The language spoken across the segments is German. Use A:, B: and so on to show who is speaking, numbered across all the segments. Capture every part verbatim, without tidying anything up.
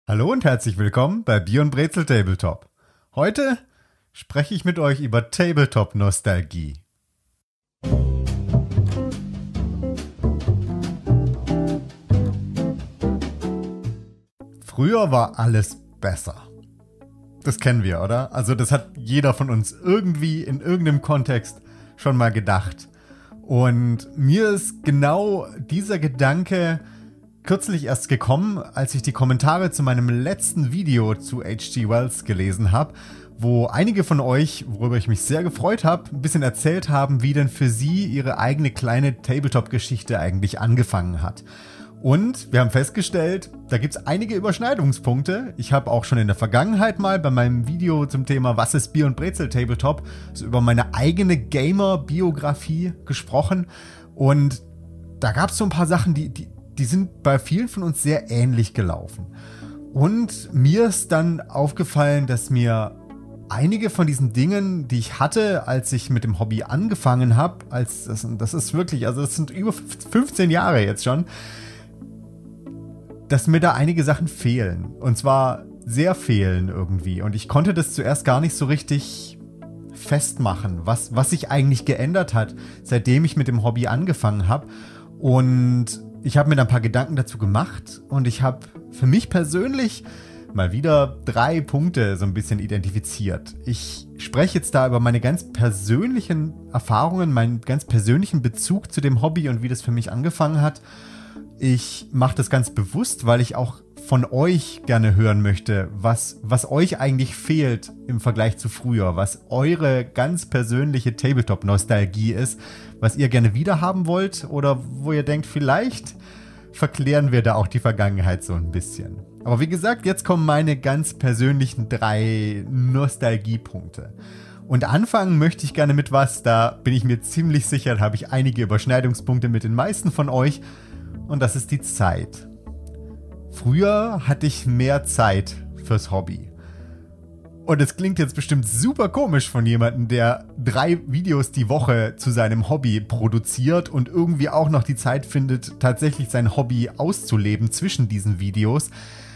A: Hallo und herzlich willkommen bei Bier und Brezel Tabletop. Heute spreche ich mit euch über Tabletop-Nostalgie. Früher war alles besser. Das kennen wir, oder? Also das hat jeder von uns irgendwie in irgendeinem Kontext schon mal gedacht. Und mir ist genau dieser Gedanke kürzlich erst gekommen, als ich die Kommentare zu meinem letzten Video zu H G Wells gelesen habe, wo einige von euch, worüber ich mich sehr gefreut habe, ein bisschen erzählt haben, wie denn für sie ihre eigene kleine Tabletop-Geschichte eigentlich angefangen hat. Und wir haben festgestellt, da gibt es einige Überschneidungspunkte. Ich habe auch schon in der Vergangenheit mal bei meinem Video zum Thema Was ist Bier und Brezel Tabletop so über meine eigene Gamer-Biografie gesprochen. Und da gab es so ein paar Sachen, die, die, die sind bei vielen von uns sehr ähnlich gelaufen. Und mir ist dann aufgefallen, dass mir einige von diesen Dingen, die ich hatte, als ich mit dem Hobby angefangen habe, als das, das ist wirklich, also das sind über fünfzehn Jahre jetzt schon, dass mir da einige Sachen fehlen. Und zwar sehr fehlen irgendwie. Und ich konnte das zuerst gar nicht so richtig festmachen, was, was sich eigentlich geändert hat, seitdem ich mit dem Hobby angefangen habe. Und ich habe mir da ein paar Gedanken dazu gemacht. Und ich habe für mich persönlich mal wieder drei Punkte so ein bisschen identifiziert. Ich spreche jetzt da über meine ganz persönlichen Erfahrungen, meinen ganz persönlichen Bezug zu dem Hobby und wie das für mich angefangen hat. Ich mache das ganz bewusst, weil ich auch von euch gerne hören möchte, was, was euch eigentlich fehlt im Vergleich zu früher, was eure ganz persönliche Tabletop-Nostalgie ist, was ihr gerne wiederhaben wollt oder wo ihr denkt, vielleicht verklären wir da auch die Vergangenheit so ein bisschen. Aber wie gesagt, jetzt kommen meine ganz persönlichen drei Nostalgiepunkte. Und anfangen möchte ich gerne mit was, da bin ich mir ziemlich sicher, da habe ich einige Überschneidungspunkte mit den meisten von euch. Und das ist die Zeit. Früher hatte ich mehr Zeit fürs Hobby. Und es klingt jetzt bestimmt super komisch von jemandem, der drei Videos die Woche zu seinem Hobby produziert und irgendwie auch noch die Zeit findet, tatsächlich sein Hobby auszuleben zwischen diesen Videos.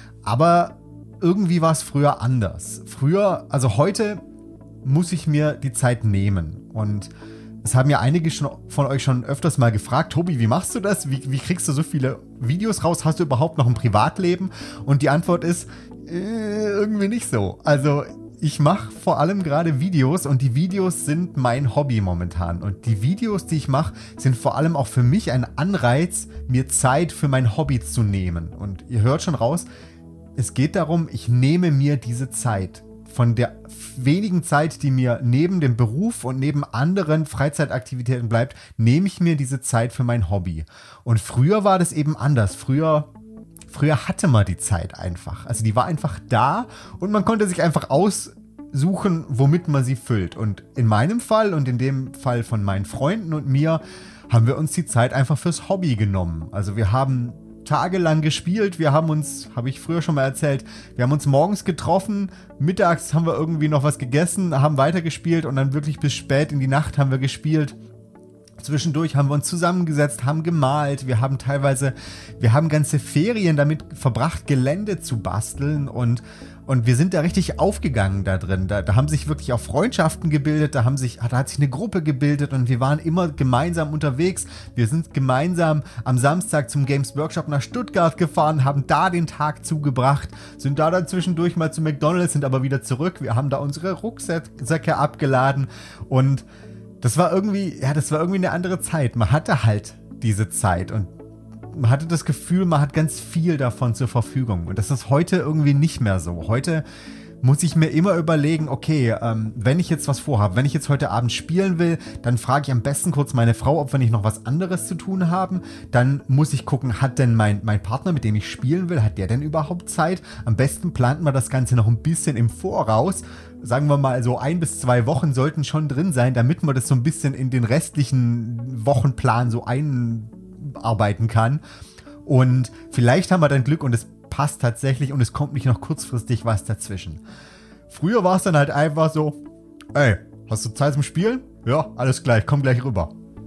A: Aber irgendwie war es früher anders. Früher, also heute muss ich mir die Zeit nehmen. Und es haben ja einige von euch schon öfters mal gefragt, Tobi, wie machst du das? Wie, wie kriegst du so viele Videos raus? Hast du überhaupt noch ein Privatleben? Und die Antwort ist, äh, irgendwie nicht so. Also ich mache vor allem gerade Videos und die Videos sind mein Hobby momentan. Und die Videos, die ich mache, sind vor allem auch für mich ein Anreiz, mir Zeit für mein Hobby zu nehmen. Und ihr hört schon raus, es geht darum, ich nehme mir diese Zeit. Von der wenigen Zeit, die mir neben dem Beruf und neben anderen Freizeitaktivitäten bleibt, nehme ich mir diese Zeit für mein Hobby. Und früher war das eben anders. Früher, früher hatte man die Zeit einfach. Also die war einfach da und man konnte sich einfach aussuchen, womit man sie füllt. Und in meinem Fall und in dem Fall von meinen Freunden und mir haben wir uns die Zeit einfach fürs Hobby genommen. Also wir haben tagelang gespielt, wir haben uns, habe ich früher schon mal erzählt, wir haben uns morgens getroffen, mittags haben wir irgendwie noch was gegessen, haben weitergespielt und dann wirklich bis spät in die Nacht haben wir gespielt. Zwischendurch haben wir uns zusammengesetzt, haben gemalt, wir haben teilweise, wir haben ganze Ferien damit verbracht, Gelände zu basteln und Und wir sind da richtig aufgegangen da drin. Da, da haben sich wirklich auch Freundschaften gebildet, da, haben sich, da hat sich eine Gruppe gebildet und wir waren immer gemeinsam unterwegs. Wir sind gemeinsam am Samstag zum Games Workshop nach Stuttgart gefahren, haben da den Tag zugebracht, sind da dann zwischendurch mal zu McDonald's, sind aber wieder zurück. Wir haben da unsere Rucksäcke abgeladen und das war irgendwie, ja, das war irgendwie eine andere Zeit. Man hatte halt diese Zeit und man hatte das Gefühl, man hat ganz viel davon zur Verfügung. Und das ist heute irgendwie nicht mehr so. Heute muss ich mir immer überlegen, okay, ähm, wenn ich jetzt was vorhabe, wenn ich jetzt heute Abend spielen will, dann frage ich am besten kurz meine Frau, ob wir nicht noch was anderes zu tun haben. Dann muss ich gucken, hat denn mein, mein Partner, mit dem ich spielen will, hat der denn überhaupt Zeit? Am besten plant man das Ganze noch ein bisschen im Voraus. Sagen wir mal, so ein bis zwei Wochen sollten schon drin sein, damit man das so ein bisschen in den restlichen Wochenplan so einarbeiten kann. Und vielleicht haben wir dann Glück und es passt tatsächlich und es kommt nicht noch kurzfristig was dazwischen. Früher war es dann halt einfach so, ey, hast du Zeit zum Spielen? Ja, alles gleich, komm gleich rüber.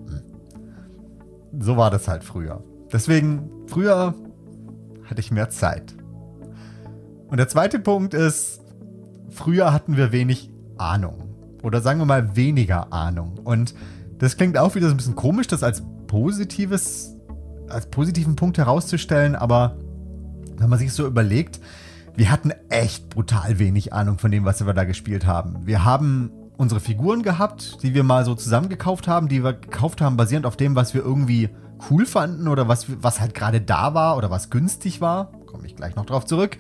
A: So war das halt früher. Deswegen, früher hatte ich mehr Zeit. Und der zweite Punkt ist, früher hatten wir wenig Ahnung. Oder sagen wir mal weniger Ahnung. Und das klingt auch wieder so ein bisschen komisch, das als positives, als positiven Punkt herauszustellen, aber wenn man sich so überlegt, wir hatten echt brutal wenig Ahnung von dem, was wir da gespielt haben. Wir haben unsere Figuren gehabt, die wir mal so zusammengekauft haben, die wir gekauft haben basierend auf dem, was wir irgendwie cool fanden oder was, was halt gerade da war oder was günstig war. Komme ich gleich noch drauf zurück.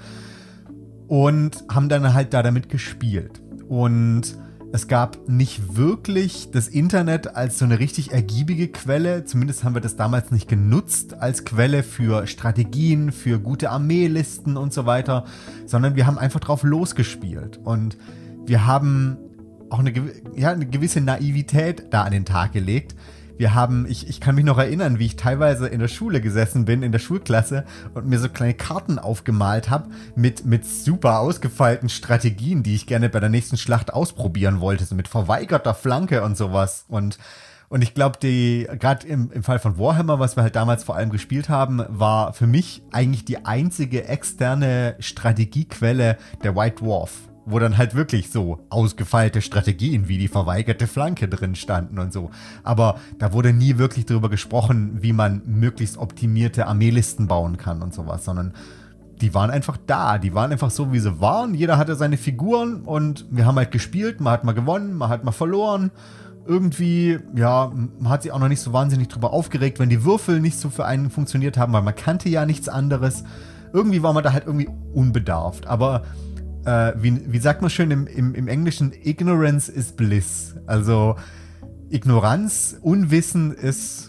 A: Und haben dann halt da damit gespielt. Und es gab nicht wirklich das Internet als so eine richtig ergiebige Quelle. Zumindest haben wir das damals nicht genutzt als Quelle für Strategien, für gute Armeelisten und so weiter. Sondern wir haben einfach drauf losgespielt. Und wir haben auch eine, ja, eine gewisse Naivität da an den Tag gelegt. Wir haben, ich, ich kann mich noch erinnern, wie ich teilweise in der Schule gesessen bin, in der Schulklasse und mir so kleine Karten aufgemalt habe mit, mit super ausgefeilten Strategien, die ich gerne bei der nächsten Schlacht ausprobieren wollte, so mit verweigerter Flanke und sowas. Und, und ich glaube, die, gerade im, im Fall von Warhammer, was wir halt damals vor allem gespielt haben, war für mich eigentlich die einzige externe Strategiequelle der White Dwarf, wo dann halt wirklich so ausgefeilte Strategien wie die verweigerte Flanke drin standen und so. Aber da wurde nie wirklich darüber gesprochen, wie man möglichst optimierte Armeelisten bauen kann und sowas, sondern die waren einfach da, die waren einfach so, wie sie waren. Jeder hatte seine Figuren und wir haben halt gespielt, man hat mal gewonnen, man hat mal verloren. Irgendwie, ja, man hat sich auch noch nicht so wahnsinnig drüber aufgeregt, wenn die Würfel nicht so für einen funktioniert haben, weil man kannte ja nichts anderes. Irgendwie war man da halt irgendwie unbedarft, aber Äh, wie, wie sagt man schön im, im, im Englischen, Ignorance is bliss. Also Ignoranz, Unwissen ist,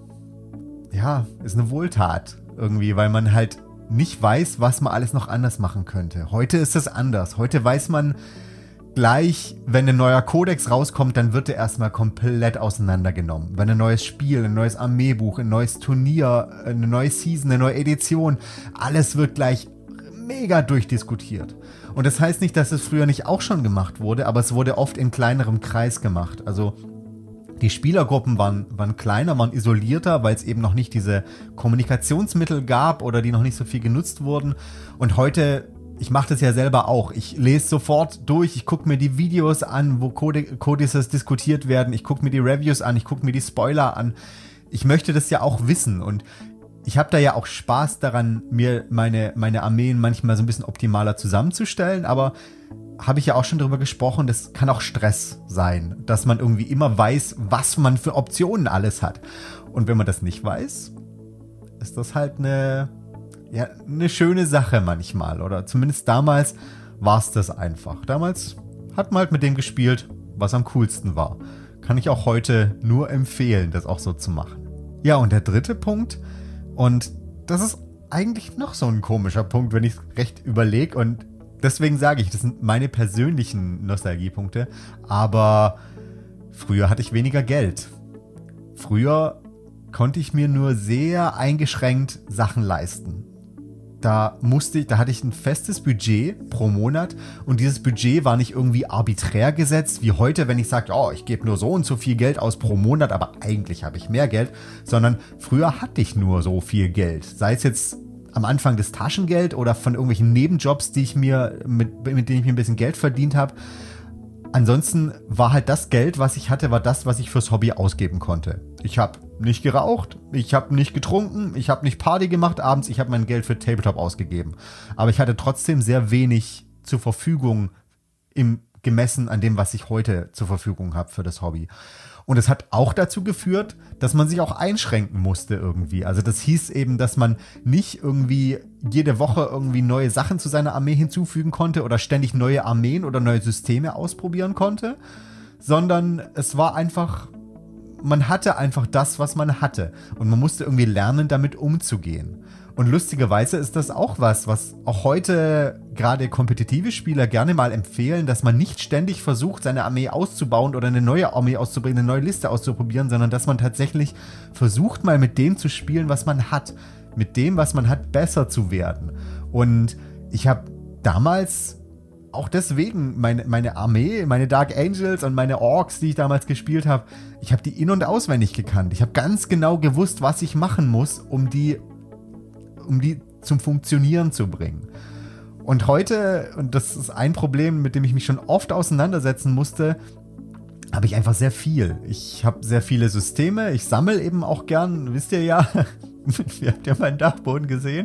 A: ja, ist eine Wohltat irgendwie, weil man halt nicht weiß, was man alles noch anders machen könnte. Heute ist es anders. Heute weiß man gleich, wenn ein neuer Kodex rauskommt, dann wird er erstmal komplett auseinandergenommen. Wenn ein neues Spiel, ein neues Armeebuch, ein neues Turnier, eine neue Season, eine neue Edition, alles wird gleich mega durchdiskutiert. Und das heißt nicht, dass es früher nicht auch schon gemacht wurde, aber es wurde oft in kleinerem Kreis gemacht. Also die Spielergruppen waren, waren kleiner, waren isolierter, weil es eben noch nicht diese Kommunikationsmittel gab oder die noch nicht so viel genutzt wurden. Und heute, ich mache das ja selber auch, ich lese sofort durch, ich gucke mir die Videos an, wo Codices diskutiert werden, ich gucke mir die Reviews an, ich gucke mir die Spoiler an. Ich möchte das ja auch wissen und ich habe da ja auch Spaß daran, mir meine, meine Armeen manchmal so ein bisschen optimaler zusammenzustellen, aber habe ich ja auch schon darüber gesprochen, das kann auch Stress sein, dass man irgendwie immer weiß, was man für Optionen alles hat. Und wenn man das nicht weiß, ist das halt eine, ja, eine schöne Sache manchmal. Oder zumindest damals war es das einfach. Damals hat man halt mit dem gespielt, was am coolsten war. Kann ich auch heute nur empfehlen, das auch so zu machen. Ja, und der dritte Punkt, und das ist eigentlich noch so ein komischer Punkt, wenn ich es recht überlege. Und deswegen sage ich, das sind meine persönlichen Nostalgiepunkte. Aber früher hatte ich weniger Geld. Früher konnte ich mir nur sehr eingeschränkt Sachen leisten. Da musste ich, da hatte ich ein festes Budget pro Monat und dieses Budget war nicht irgendwie arbiträr gesetzt, wie heute, wenn ich sage, oh, ich gebe nur so und so viel Geld aus pro Monat, aber eigentlich habe ich mehr Geld, sondern früher hatte ich nur so viel Geld. Sei es jetzt am Anfang das Taschengeld oder von irgendwelchen Nebenjobs, die ich mir, mit, mit denen ich mir ein bisschen Geld verdient habe. Ansonsten war halt das Geld, was ich hatte, war das, was ich fürs Hobby ausgeben konnte. Ich habe nicht geraucht, ich habe nicht getrunken, ich habe nicht Party gemacht abends, ich habe mein Geld für Tabletop ausgegeben. Aber ich hatte trotzdem sehr wenig zur Verfügung, im gemessen an dem, was ich heute zur Verfügung habe für das Hobby. Und es hat auch dazu geführt, dass man sich auch einschränken musste irgendwie. Also das hieß eben, dass man nicht irgendwie jede Woche irgendwie neue Sachen zu seiner Armee hinzufügen konnte oder ständig neue Armeen oder neue Systeme ausprobieren konnte, sondern es war einfach, man hatte einfach das, was man hatte. Und man musste irgendwie lernen, damit umzugehen. Und lustigerweise ist das auch was, was auch heute gerade kompetitive Spieler gerne mal empfehlen, dass man nicht ständig versucht, seine Armee auszubauen oder eine neue Armee auszubringen, eine neue Liste auszuprobieren, sondern dass man tatsächlich versucht, mal mit dem zu spielen, was man hat. Mit dem, was man hat, besser zu werden. Und ich habe damals auch deswegen meine, meine Armee, meine Dark Angels und meine Orks, die ich damals gespielt habe, ich habe die in- und auswendig gekannt. Ich habe ganz genau gewusst, was ich machen muss, um die um die zum Funktionieren zu bringen. Und heute, und das ist ein Problem, mit dem ich mich schon oft auseinandersetzen musste, habe ich einfach sehr viel. Ich habe sehr viele Systeme, ich sammle eben auch gern, wisst ihr ja, ihr habt ja meinen Dachboden gesehen.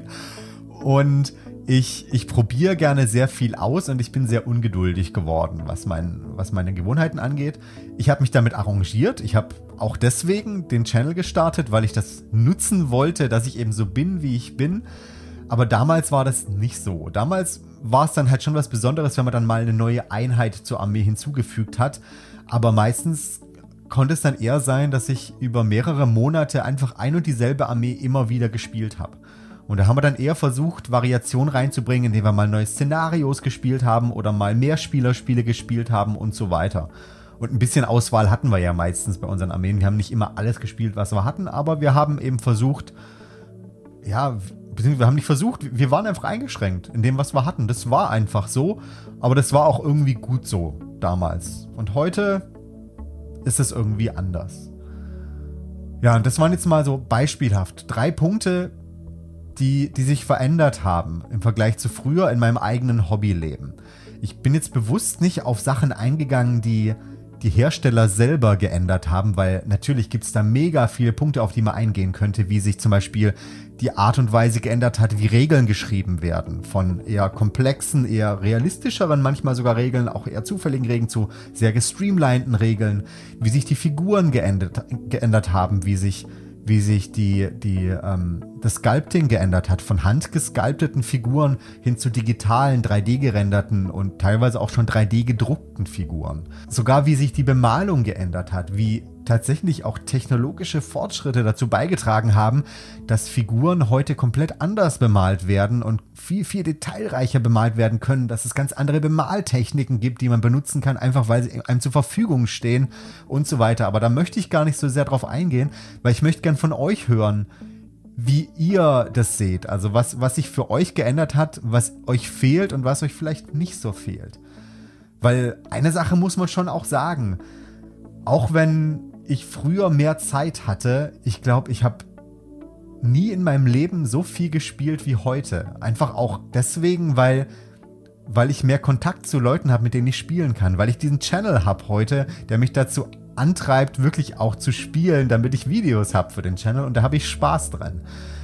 A: Und ich, ich probiere gerne sehr viel aus und ich bin sehr ungeduldig geworden, was, mein, was meine Gewohnheiten angeht. Ich habe mich damit arrangiert. Ich habe auch deswegen den Channel gestartet, weil ich das nutzen wollte, dass ich eben so bin, wie ich bin. Aber damals war das nicht so. Damals war es dann halt schon was Besonderes, wenn man dann mal eine neue Einheit zur Armee hinzugefügt hat. Aber meistens konnte es dann eher sein, dass ich über mehrere Monate einfach ein und dieselbe Armee immer wieder gespielt habe. Und da haben wir dann eher versucht, Variation reinzubringen, indem wir mal neue Szenarios gespielt haben oder mal Mehrspielerspiele gespielt haben und so weiter. Und ein bisschen Auswahl hatten wir ja meistens bei unseren Armeen. Wir haben nicht immer alles gespielt, was wir hatten, aber wir haben eben versucht, ja, wir haben nicht versucht, wir waren einfach eingeschränkt in dem, was wir hatten. Das war einfach so, aber das war auch irgendwie gut so damals. Und heute ist es irgendwie anders. Ja, und das waren jetzt mal so beispielhaft drei Punkte, die, die sich verändert haben im Vergleich zu früher in meinem eigenen Hobbyleben. Ich bin jetzt bewusst nicht auf Sachen eingegangen, die die Hersteller selber geändert haben, weil natürlich gibt es da mega viele Punkte, auf die man eingehen könnte, wie sich zum Beispiel die Art und Weise geändert hat, wie Regeln geschrieben werden. Von eher komplexen, eher realistischeren, manchmal sogar Regeln, auch eher zufälligen Regeln zu sehr gestreamlinten Regeln, wie sich die Figuren geändert, geändert haben, wie sich wie sich die, die, ähm, das Sculpting geändert hat, von handgesculpteten Figuren hin zu digitalen, drei D gerenderten und teilweise auch schon drei D gedruckten Figuren. Sogar wie sich die Bemalung geändert hat, wie tatsächlich auch technologische Fortschritte dazu beigetragen haben, dass Figuren heute komplett anders bemalt werden und viel, viel detailreicher bemalt werden können, dass es ganz andere Bemaltechniken gibt, die man benutzen kann, einfach weil sie einem zur Verfügung stehen und so weiter. Aber da möchte ich gar nicht so sehr drauf eingehen, weil ich möchte gern von euch hören, wie ihr das seht. Also was, was sich für euch geändert hat, was euch fehlt und was euch vielleicht nicht so fehlt. Weil eine Sache muss man schon auch sagen, auch wenn ich früher mehr Zeit hatte, ich glaube, ich habe nie in meinem Leben so viel gespielt wie heute. Einfach auch deswegen, weil, weil ich mehr Kontakt zu Leuten habe, mit denen ich spielen kann. Weil ich diesen Channel habe heute, der mich dazu antreibt, wirklich auch zu spielen, damit ich Videos habe für den Channel. Und da habe ich Spaß dran.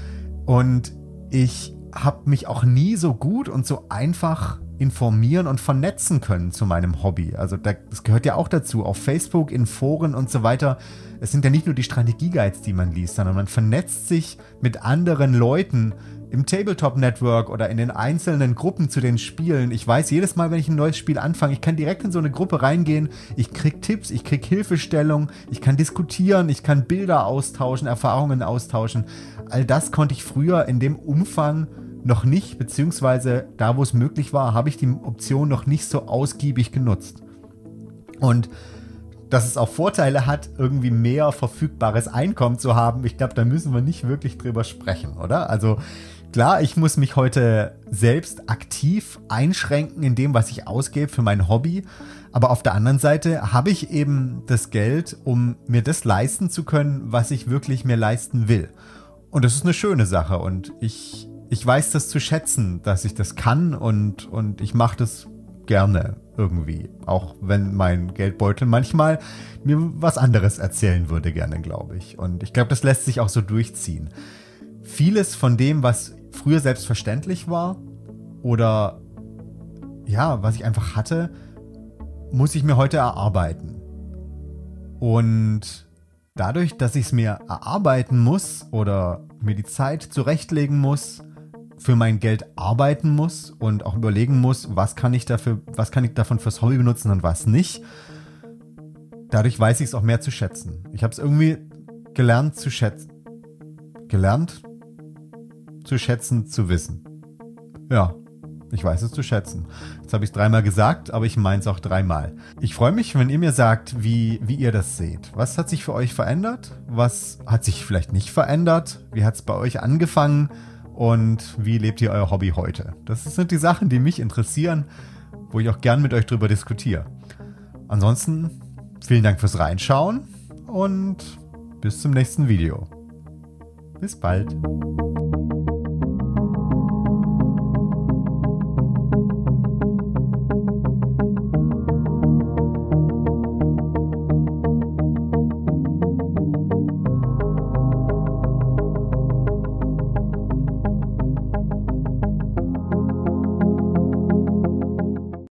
A: Und ich habe mich auch nie so gut und so einfach informieren und vernetzen können zu meinem Hobby. Also das gehört ja auch dazu, auf Facebook, in Foren und so weiter. Es sind ja nicht nur die Strategie-Guides, die man liest, sondern man vernetzt sich mit anderen Leuten im Tabletop-Network oder in den einzelnen Gruppen zu den Spielen. Ich weiß, jedes Mal, wenn ich ein neues Spiel anfange, ich kann direkt in so eine Gruppe reingehen, ich krieg Tipps, ich krieg Hilfestellung, ich kann diskutieren, ich kann Bilder austauschen, Erfahrungen austauschen. All das konnte ich früher in dem Umfang noch nicht, beziehungsweise da, wo es möglich war, habe ich die Option noch nicht so ausgiebig genutzt. Und dass es auch Vorteile hat, irgendwie mehr verfügbares Einkommen zu haben, ich glaube, da müssen wir nicht wirklich drüber sprechen, oder? Also klar, ich muss mich heute selbst aktiv einschränken in dem, was ich ausgebe für mein Hobby, aber auf der anderen Seite habe ich eben das Geld, um mir das leisten zu können, was ich wirklich mir leisten will. Und das ist eine schöne Sache und ich Ich weiß das zu schätzen, dass ich das kann und, und ich mache das gerne irgendwie. Auch wenn mein Geldbeutel manchmal mir was anderes erzählen würde gerne, glaube ich. Und ich glaube, das lässt sich auch so durchziehen. Vieles von dem, was früher selbstverständlich war oder ja, was ich einfach hatte, muss ich mir heute erarbeiten. Und dadurch, dass ich es mir erarbeiten muss oder mir die Zeit zurechtlegen muss, für mein Geld arbeiten muss und auch überlegen muss, was kann ich dafür, was kann ich davon fürs Hobby benutzen und was nicht. Dadurch weiß ich es auch mehr zu schätzen. Ich habe es irgendwie gelernt zu schätzen. Gelernt zu schätzen, zu wissen. Ja, ich weiß es zu schätzen. Jetzt habe ich es dreimal gesagt, aber ich meine es auch dreimal. Ich freue mich, wenn ihr mir sagt, wie, wie ihr das seht. Was hat sich für euch verändert? Was hat sich vielleicht nicht verändert? Wie hat es bei euch angefangen? Und wie lebt ihr euer Hobby heute? Das sind die Sachen, die mich interessieren, wo ich auch gern mit euch drüber diskutiere. Ansonsten vielen Dank fürs Reinschauen und bis zum nächsten Video. Bis bald.